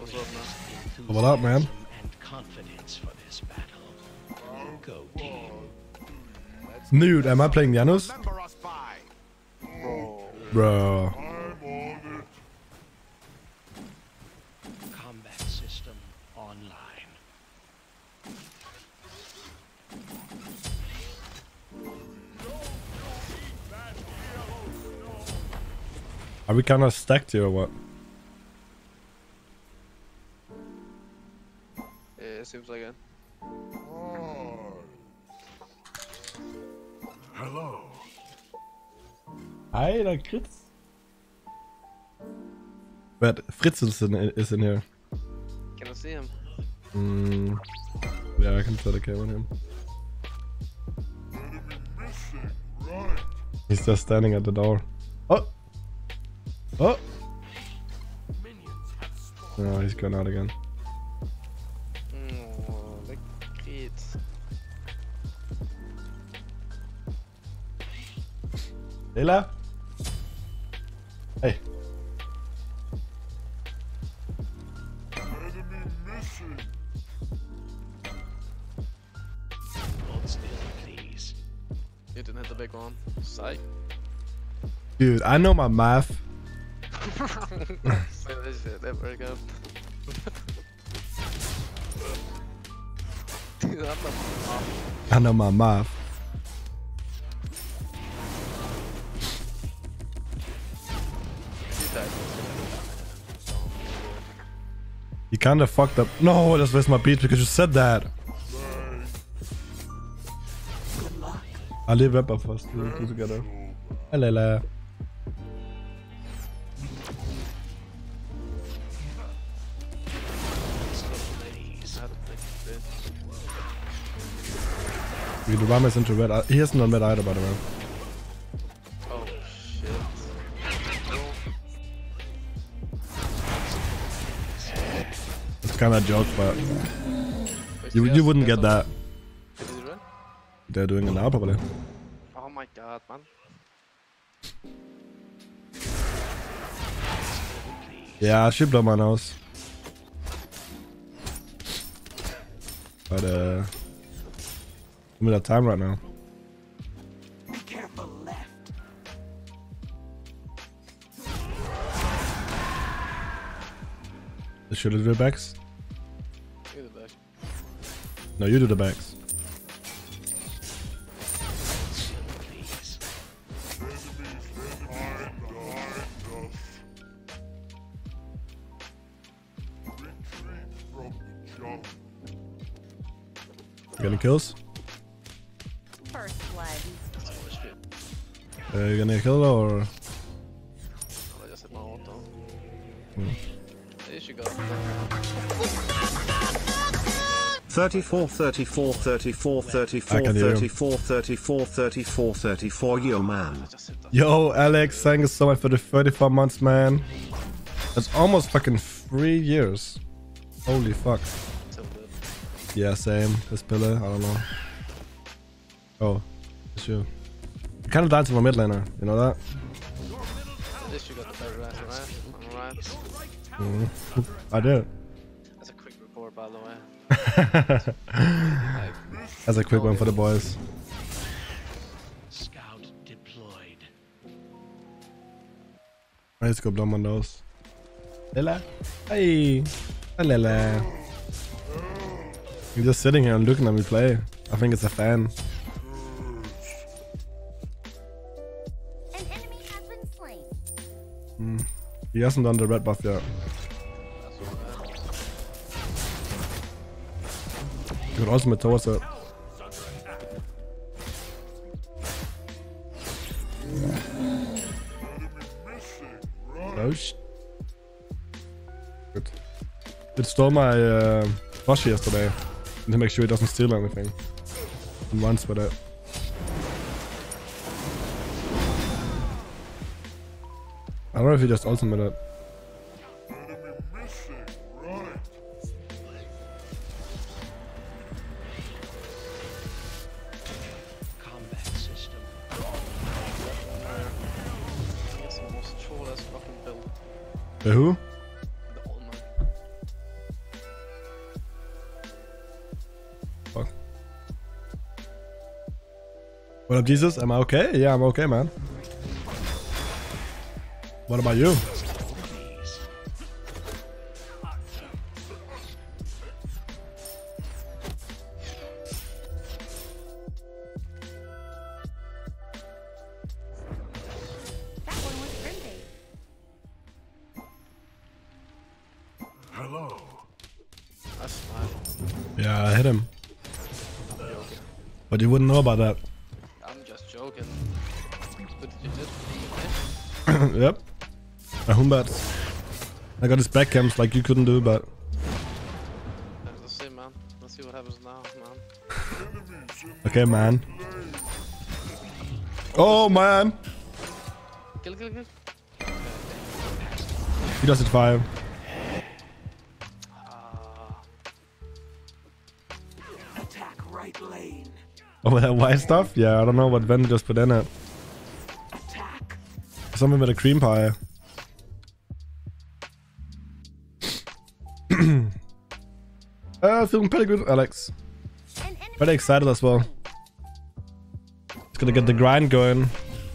What's up, man? What up, man? Nude, am I playing Janus? Bro. Combat system online. Are we kind of stacked here or what? Yeah, it seems like it. Hello. Hi, da Fritz. But Fritz is in here. Can I see him? Yeah, I can tell the camera on him. He's just standing at the door. Oh! Oh! No, he's gone out again. Oh, look at it. Leila? Hey. You didn't hit the big one. Psych. Dude, I know my math. Say this shit, there we go. Dude, I know my math. You kinda fucked up. No, das war my beat because you said that. I live up first. We'll do together. Hello. The Ram is into red. He hasn't done red either, by the way. Oh shit. It's kind of a joke, but you wouldn't get that. Is it red? They're doing it now, probably. Oh my god, man. Yeah, I should blow my nose. But I'm in that time right now. Careful left. Should I do the backs? Give it back. No, you do the backs. You got any kills? First flag. You gonna kill or? I just hit my auto. There you go. 34, 34, 34, 34, I can hear him. 34, 34, 34, 34, yo man. Yo, Alex, thank you so much for the 34 months, man. That's almost fucking 3 years. Holy fuck. So good. Yeah, same. This pillar, I don't know. Oh, it's you. You kind of dancing for mid laner, you know that? At least you got the better answer, right? Alright. I did. That's a quick report, by the way. That's a quick one for the boys. Scout deployed. Let's go blow my nose. Lila? Hey! Hi, Lila. You're just sitting here and looking at me play. I think it's a fan. An enemy has been slain. He hasn't done the red buff yet. Good ultimate towards it. Oh shit. Good. It stole my flush yesterday. To make sure he doesn't steal anything. And runs with it. I don't know if he just ultimated it. Combat system. It's the most troll-ass fucking build. Who? The All Man. What up, Jesus? Am I okay? Yeah, I'm okay, man. What about you? That one was grim bait. That's fine. Yeah, I hit him. But you wouldn't know about that. I'm just joking. But you did. Yep. A Humbert. I got his back camps like you couldn't do, but Let's see, man. Let's see what happens now, man. okay, man. Oh, man. Kill. He does it 5. Attack right lane. Oh, that white stuff? Yeah, I don't know what Ven just put in it. Attack. Something with a cream pie. Feeling pretty good, Alex. An enemy Pretty excited as well. It's gonna get the grind going.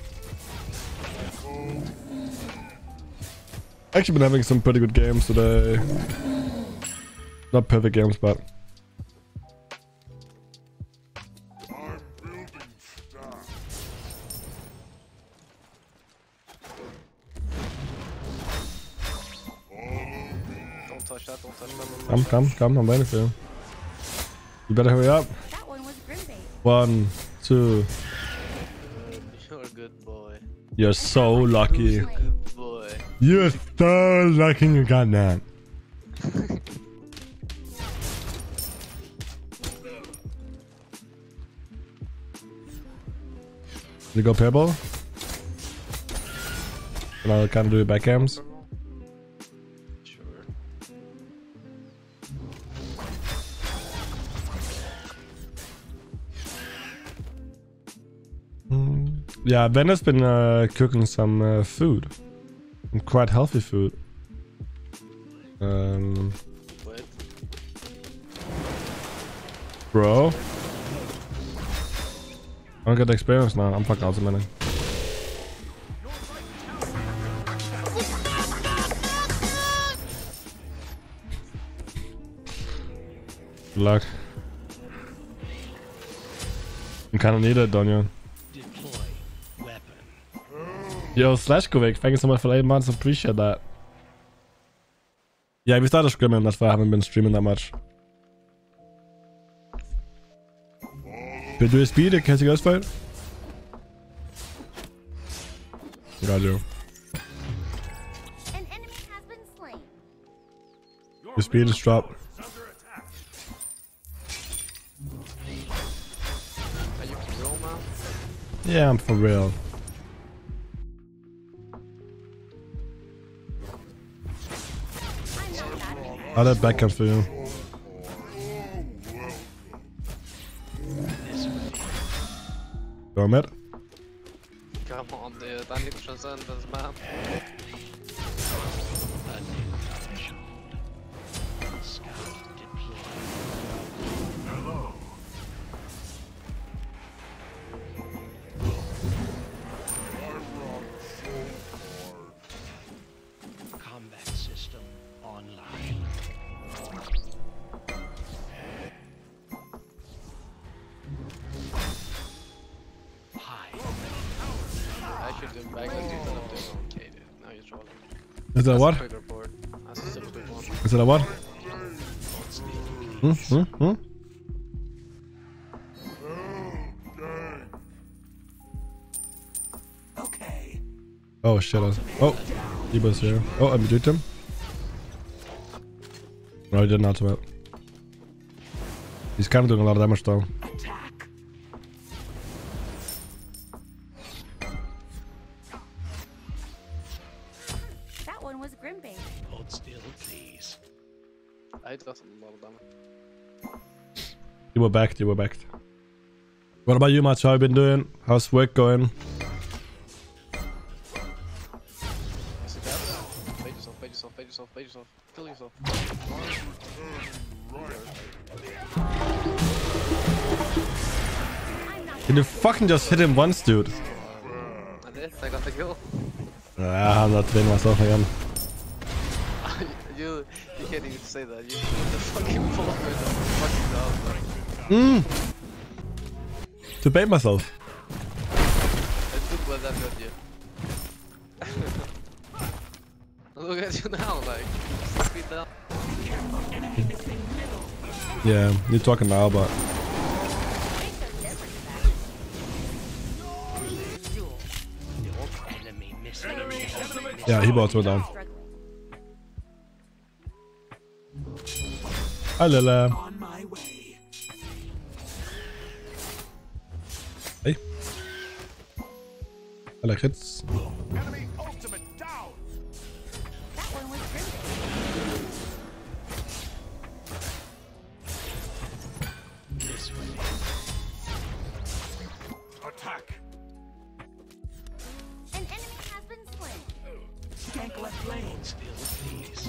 Actually been having some pretty good games today. Not perfect games, but Don't touch that, don't touch that. come, I'm waiting for you. You better hurry up. that one was grim bait. 1, 2. You're a good boy. You're so lucky. Good boy. You're so lucky you got that. You go purple? And I can do back cams. Sure. Yeah, Ben has been cooking some food. Some quite healthy food. Wait. Bro. I don't get the experience now. I'm fucking out of money. Good luck. You kinda need it, don't you? Deploy weapon. Yo, Slashkovic, thank you so much for the 8 months. Appreciate that. Yeah, we started scrimming. That's why I haven't been streaming that much. Could you speed it? Can you guys fight? Got you. An enemy has been slain. Your speed is dropped. Are you for real, man? Yeah, I'm for real. I know that. I'll have backup for you. Go mid. Come on, dude. I need transcendence, man. A new threshold. Scout deployed. Combat system online. High. I should do back and do that. I'm doing okay, dude. Now you're trolling. Is that That's what? a quick report. That's a super quick one. Is that a what? Okay. Oh shit. Oh, Ebo's here. Oh, I beat him. No, he did not well. He's kind of doing a lot of damage though. Attack. That one was grim bait. Hold still, please. I does a lot of damage. You were backed. You were backed. What about you, Mats? How you been doing? How's work going? Is it that? Fade yourself, fade yourself, fade yourself, fade yourself. Kill yourself. I'm not Can you fucking just hit him once, dude? I did. I got the kill. I'm not playing myself again. you can't even say that. You put the fucking ball with the fucking dog. To bait myself. It took well that got you. Look at you now, like 6 feet down. Yeah, you're talking now, but Enemy missing. yeah, he bought down. Struggling. Hi, Lila. On my way. Hey. I like hits. Enemy ultimate down. That one was Grim Bait. This way. Attack. An enemy has been slain. Gank left lane. Still please.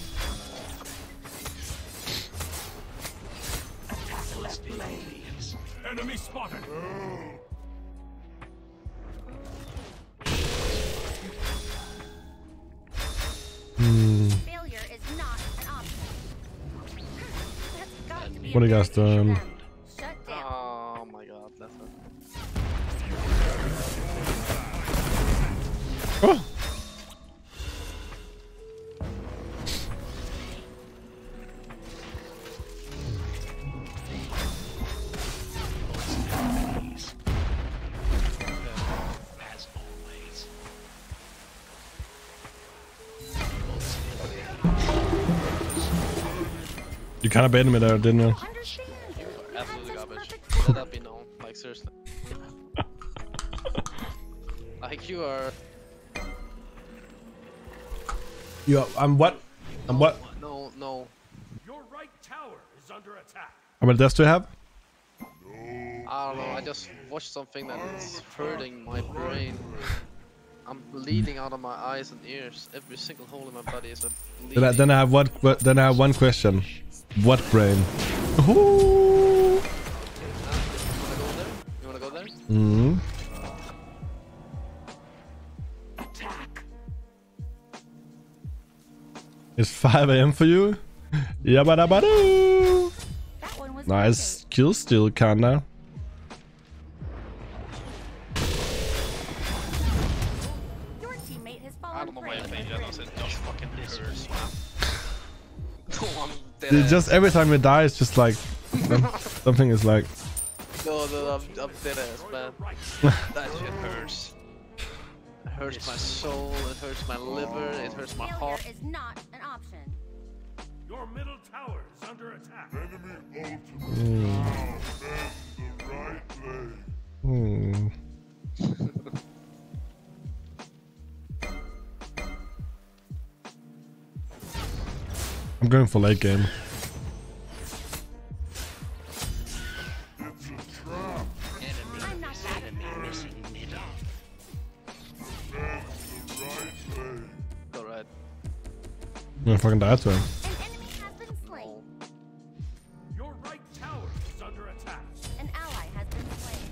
Attack left lane. Enemy spotted. Failure is not an option. That's got to be What do you guys embarrassing done? for them. Shut down. Oh my god, that's it. Oh. Please. As always. You kind of baited me there, didn't you? Understand. Absolutely That's garbage. perfect. Let that be known. Like seriously. Like you are. I'm what? I'm what? No, no. Your right tower is under attack. How many deaths do you have? I don't know. I just watched something that is hurting my brain. I'm bleeding out of my eyes and ears. Every single hole in my body is a bleeding. Then I have what? Then I have one question. What brain? Ooh. You wanna go there? Mm. Attack. It's 5 AM for you? Yabba-dabba-doo! That one was Nice kill steal, kinda. Your teammate has I fallen don't know why prey. I'm playing Janos. It just fucking hurts, man. No, I'm dead. Dude, just every time we die, it's just like something is like. No, I'm dead ass, man. That shit hurts. It hurts my soul, it hurts my liver, it hurts my Failure heart. is not an option. Your middle tower is under attack. Hmm. I'm going for late game. I'm not that Enemy missing middle. Alright. I'm gonna fucking die to him. An enemy has been slain. Your right tower is under attack. An ally has been slain.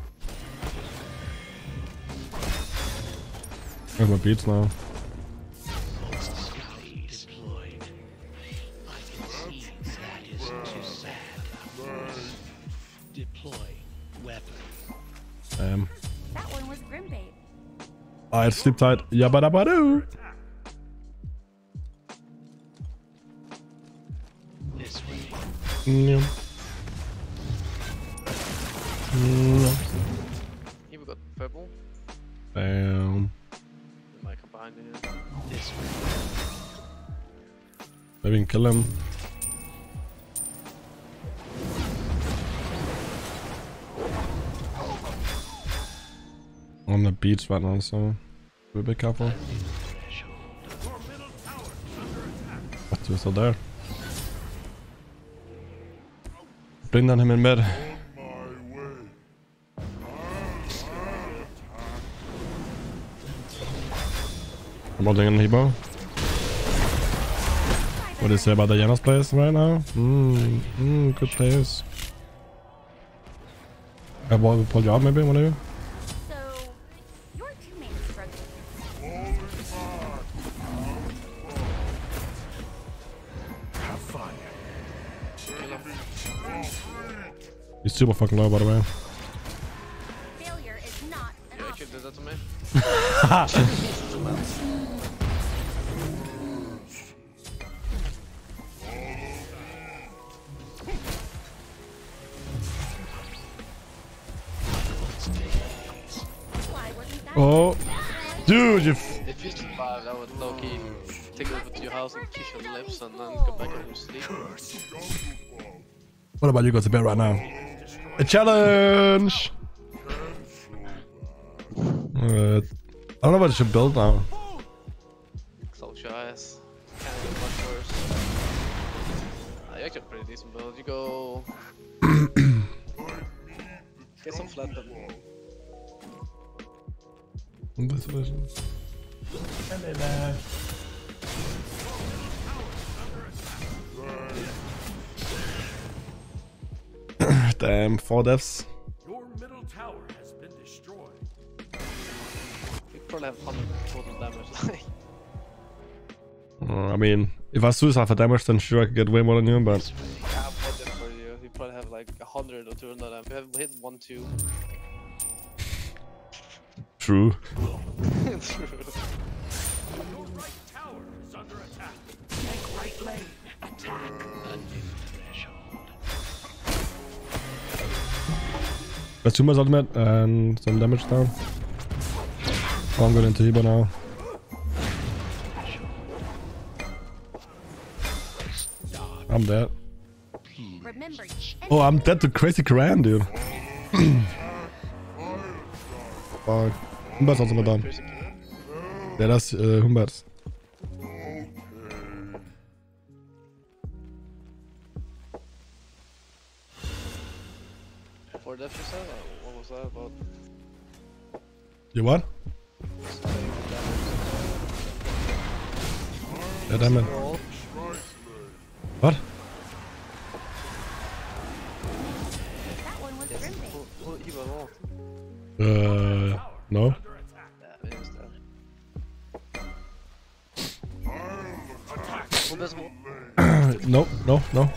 Where's my beats now? Deployed. I can see that is too sad. Deploy weapon. That one was Grim Bait. Alright, sleep tight. Yabba-dabba-doo! Attack. This way. Mm. Mm. Here we got purple. Damn. We might combine it. This way. Maybe we can kill him. On the beach right now, so be a bit careful. Threshold. Your middle tower is under attack. What, you're still there? Bring down him in mid. I'm holding an Hebo. What do you say about the Janos players right now? Good players. I will pull you out maybe, one of you. So, your teammate is struggling. He's super fucking low, by the way. Failure is not an You option. did that to me. Why wasn't that? Oh, dude, you. If you survive, I would low-key take over to your house and kiss your lips and then go back and sleep. What about you go to bed right now? A challenge! I don't know what I should build now. Close your eyes. Can't get much worse. You actually have a pretty decent build. You go... Get some flat then. Damn, 4 deaths. Your middle tower has been destroyed. You probably have 100 total damage. I mean, if I suicide for damage, then sure I could get way more than you, but... I have budget for you. You probably have like 100 or 200 damage. You have hit 1, 2. True. True. Your right tower is under attack. Take right lane. Attack. A new threshold. Got 2 more ultimate and some damage down. Oh, I'm going into Hebo now. I'm dead. Remember, Oh, I'm dead to Crazy Karan, dude. Fuck. Humberts ultimate down. Yeah, that's Humberts. For death you said? Or what was that about? You what? Yeah, damn it. What? that one was Grimbay. He was all. No. Yeah, it is that. Who does more? No.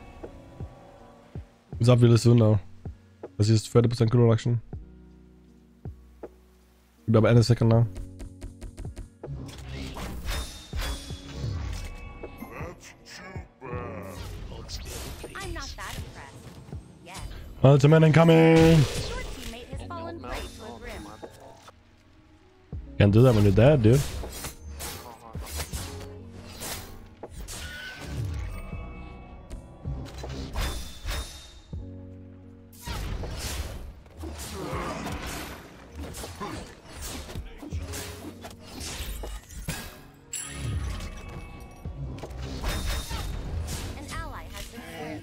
He's up really soon now. Because he's 30% cool reduction. He'll be up any second now. I'm not that impressed. Yes. Ultimate incoming! Your teammate has fallen prey to a Grim. Can't do that when you're dead, dude. An ally has been slain.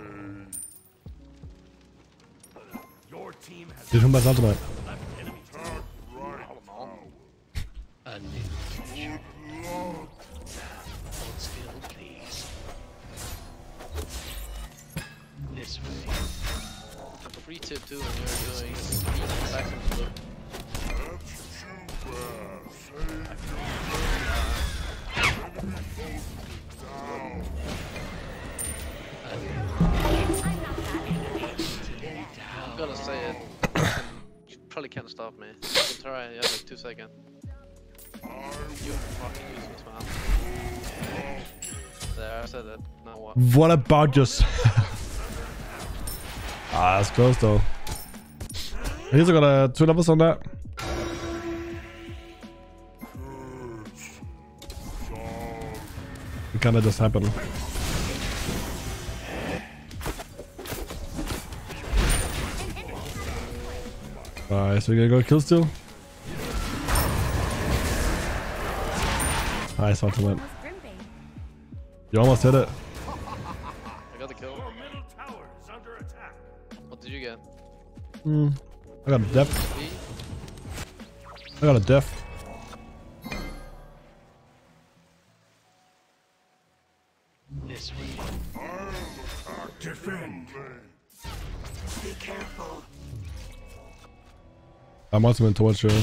Your team has Dude, Humberts ultimate. left enemy tower. A new threshold. Hold still, please. This way. Free tip too when you're doing speed back and flip. I'm gonna say it. You probably can't stop me. You can try, you have like 2 seconds. You fucking useless, man. There, I said it. Now what? What about yourself? That's close though. He's got 2 levels on that. It kinda just happened. Alright, so we're gonna go kill still. Nice ultimate. Was Grimbay. You almost hit it. I got the kill. Your middle tower is under attack. What did you get? I got a death. B? I got a death. This way. Defend. Be careful. I'm ultimate towards you.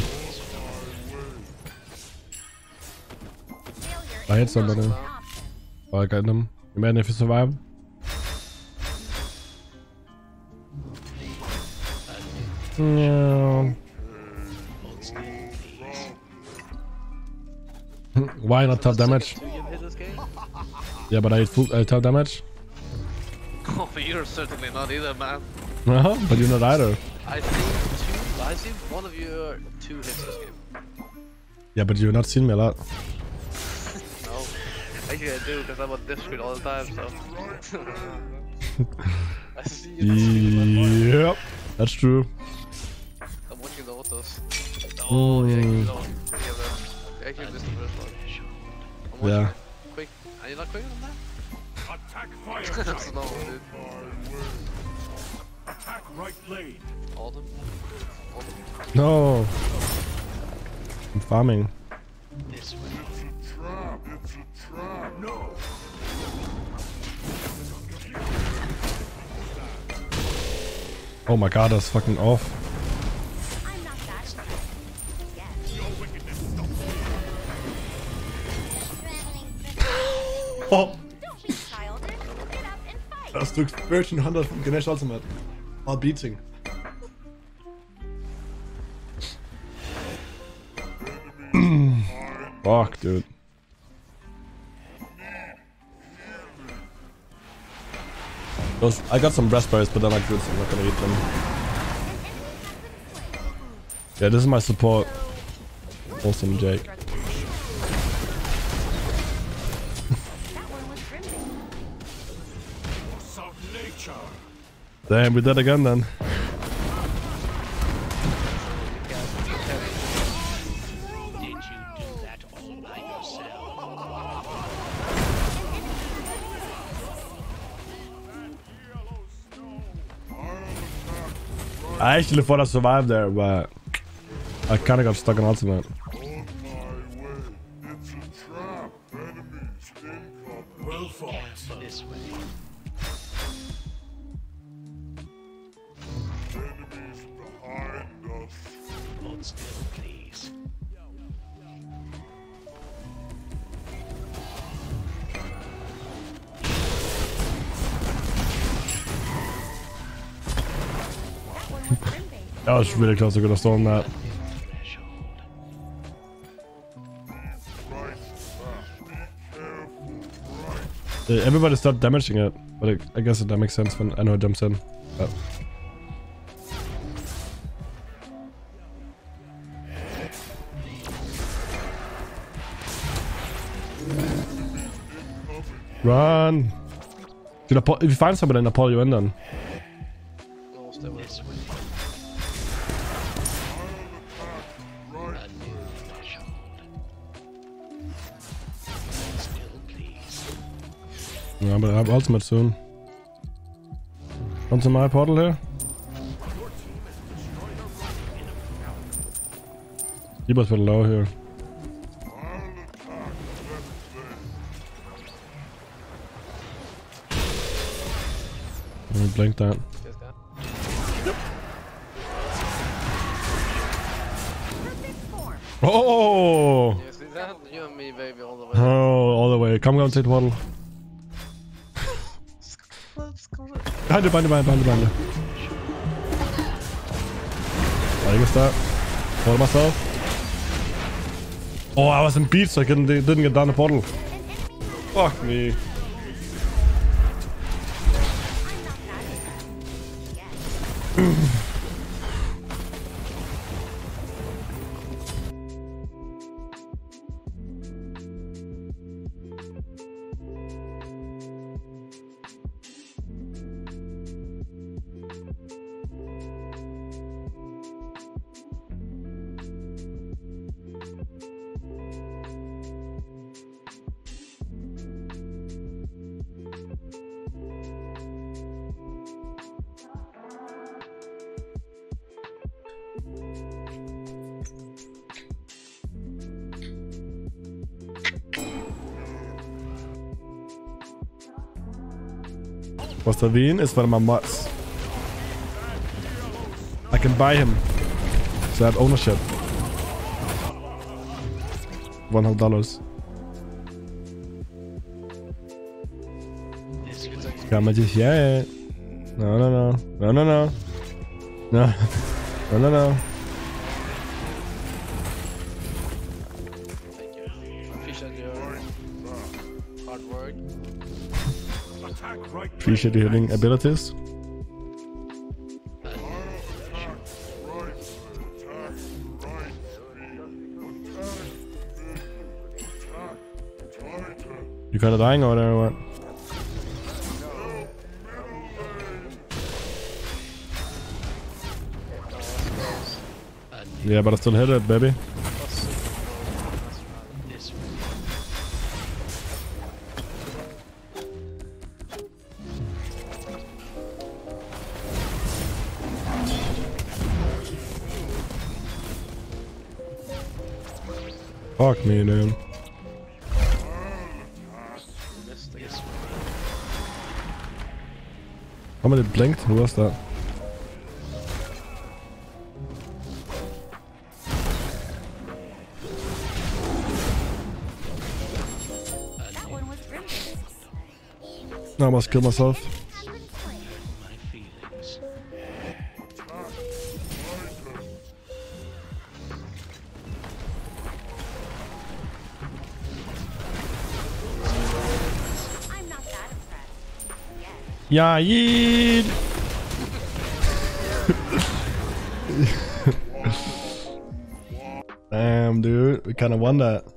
I hit somebody. Oh, I got them. You man if you survive. No. Why not top damage? Yeah, but I hit full top damage. Oh, you're certainly not either, man. Uh-huh, but you're not either. I've seen one of your 2 hits this game. Yeah, but you've not seen me a lot. No. Actually I do, because I'm on Discord all the time, so... I see you. Yep, that's true. I'm watching the autos. Oh, yeah, you Mm. don't. Yeah, but actually this is the first one. I'm watching Yeah. it. Quick. Are you not quicker than that? Attack fire That's giant. no, dude. Attack right lane. Autumn? No. I'm farming. This way. No. Oh my god, that's fucking off. I'm not that shy. Yes. Your wickedness stops me. Traveling Oh, Don't be childish. Get up and fight. das took 1300 from Ganesh Ultimate. While beating. Fuck, dude. I got some raspberries, but they're not good, so I'm not gonna eat them. Yeah, this is my support. Awesome, Jake. That one was Grimby. Force of nature. Damn, we did again then. Did you do that all by yourself? I actually thought I survived there, but I kinda got stuck in ultimate. Well fought. This way. Hold still, please. That one was Grimby. That was really close. I could have stolen that. Threshold. Yeah, everybody started damaging it, but I guess that makes sense when I know it jumps in. But run! Dude, if you find somebody, then I'll pull you in then. No, stay with This us. way. A new threshold. Hold still, please. Yeah, but I have ultimate soon. Come to my portal here. Keeper's pretty low here. Let me blink that. This guy. Perfect form. Oh! You see that? You and me, baby, all the way. Oh, all the way. Come on, take the portal. Let's go. Behind you. I guess that. Hold myself. Oh, I was in beat, so I didn't get down the portal. An enemy. Fuck me. I'm not that shy. Yes. Wastavin is one of my mods. I can buy him. So I have ownership. $100. Yes, good thing. Kan man just yeah. No. No. No. Thank you. I appreciate your hard work. Attack right Appreciate the healing abilities. You kind of dying over there or what? Yeah, but I still hit it, baby. This Fuck me, dude. Missed again. How many blinked? Who was that? That one was brilliant. No, I must kill myself. Has been slain. my feelings. I'm not that impressed. Yes. Yeah, yeet! Damn, dude. We kind of won that.